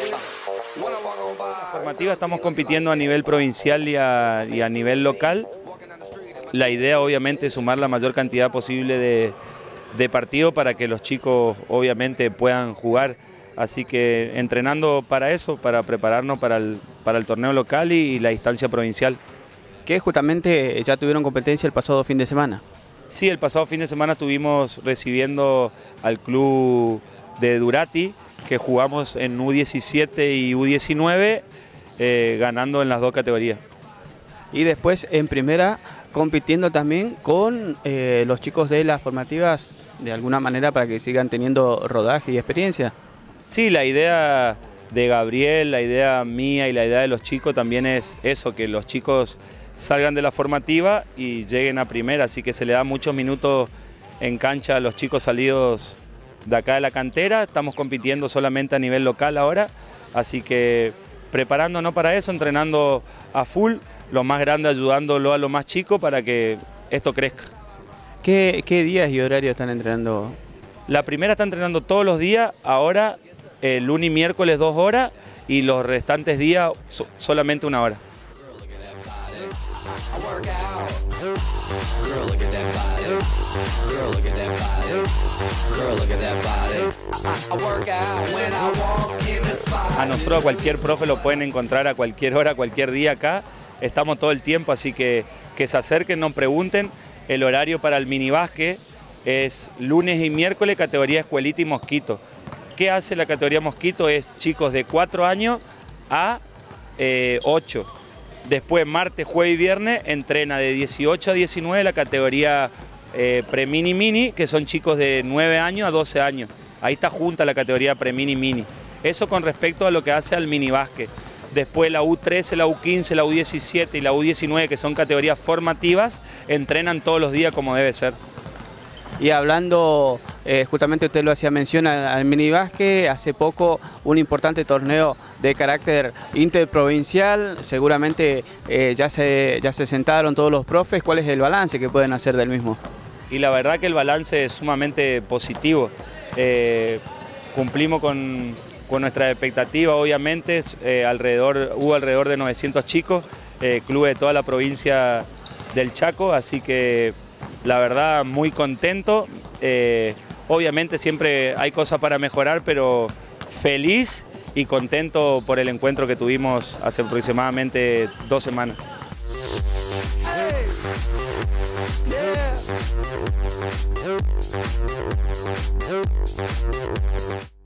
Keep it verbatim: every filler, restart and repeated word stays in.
Formativa estamos compitiendo a nivel provincial y a, y a nivel local. La idea obviamente es sumar la mayor cantidad posible de, de partidos para que los chicos obviamente puedan jugar. Así que entrenando para eso, para prepararnos para el, para el torneo local y, y la instancia provincial. Que justamente ya tuvieron competencia el pasado fin de semana. Sí, el pasado fin de semana estuvimos recibiendo al club de Durati, que jugamos en U diecisiete y U diecinueve, eh, ganando en las dos categorías. Y después en primera compitiendo también con eh, los chicos de las formativas, de alguna manera para que sigan teniendo rodaje y experiencia. Sí, la idea de Gabriel, la idea mía y la idea de los chicos también es eso, que los chicos salgan de la formativa y lleguen a primera, así que se le da muchos minutos en cancha a los chicos salidos de acá de la cantera. Estamos compitiendo solamente a nivel local ahora, así que preparándonos para eso, entrenando a full, lo más grande ayudándolo a lo más chico para que esto crezca. ¿Qué, qué días y horarios están entrenando? La primera está entrenando todos los días, ahora el lunes y miércoles dos horas y los restantes días so, solamente una hora. A nosotros, a cualquier profe lo pueden encontrar a cualquier hora, cualquier día acá. Estamos todo el tiempo, así que que se acerquen, nos pregunten. El horario para el minibásquet es lunes y miércoles, categoría Escuelita y Mosquito. ¿Qué hace la categoría Mosquito? Es chicos de cuatro años a eh, ocho. Después, martes, jueves y viernes, entrena de dieciocho a diecinueve la categoría eh, Pre-Mini-Mini, que son chicos de nueve años a doce años. Ahí está junta la categoría Pre-Mini-Mini. Eso con respecto a lo que hace al minibásquet. Después la U trece, la U quince, la U diecisiete y la U diecinueve, que son categorías formativas, entrenan todos los días como debe ser. Y hablando, eh, justamente usted lo hacía mención al, al minibásquet, hace poco un importante torneo de carácter interprovincial, seguramente eh, ya, se, ya se sentaron todos los profes. ¿Cuál es el balance que pueden hacer del mismo? Y la verdad que el balance es sumamente positivo. Eh, cumplimos con, con nuestras expectativas, obviamente, eh, alrededor, hubo alrededor de novecientos chicos, eh, clubes de toda la provincia del Chaco, así que la verdad muy contento. Eh, obviamente siempre hay cosas para mejorar, pero feliz y contento por el encuentro que tuvimos hace aproximadamente dos semanas. Hey, yeah.